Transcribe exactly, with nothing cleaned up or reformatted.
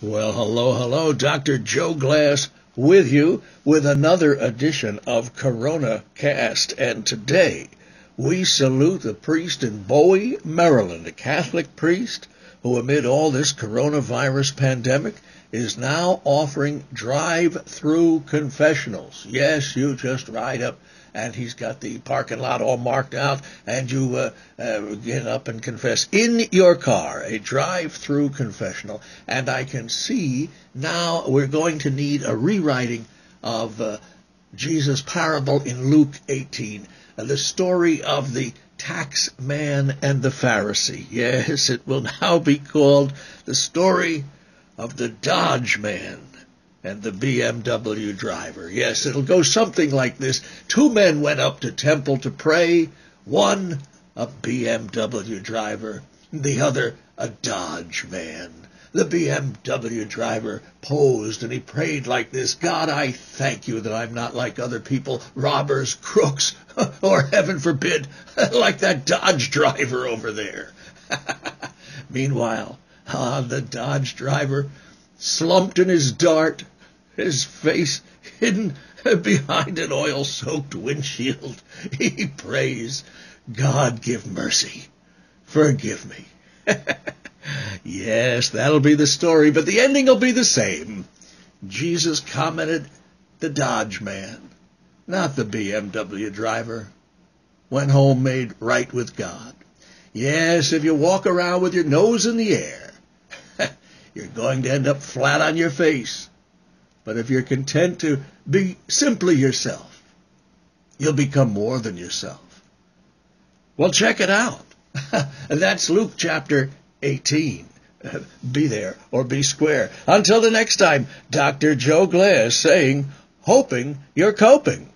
Well, hello, hello, Doctor Joe Glass with you with another edition of Coronacast. And today we salute the priest in Bowie, Maryland, a Catholic priest who amid all this coronavirus pandemic is now offering drive-through confessionals. Yes, you just ride up and he's got the parking lot all marked out, and you uh, uh, get up and confess in your car, a drive-through confessional. And I can see now we're going to need a rewriting of uh, Jesus' parable in Luke eighteen, uh, the story of the tax man and the Pharisee. Yes, it will now be called the story of the Dodge man and the B M W driver. Yes, it'll go something like this. Two men went up to temple to pray, one a B M W driver, the other a Dodge man. The B M W driver posed and he prayed like this: God, I thank you that I'm not like other people, robbers, crooks, or heaven forbid, like that Dodge driver over there. Meanwhile, ah, the Dodge driver, slumped in his dart, his face hidden behind an oil-soaked windshield, he prays, God, give mercy, forgive me. Yes, that'll be the story, but the ending will be the same. Jesus commented, the Dodge man, not the B M W driver, went home made right with God. Yes, if you walk around with your nose in the air, you're going to end up flat on your face. But if you're content to be simply yourself, you'll become more than yourself. Well, check it out. That's Luke chapter eighteen. Be there or be square. Until the next time, Doctor Joe Glass saying, hoping you're coping.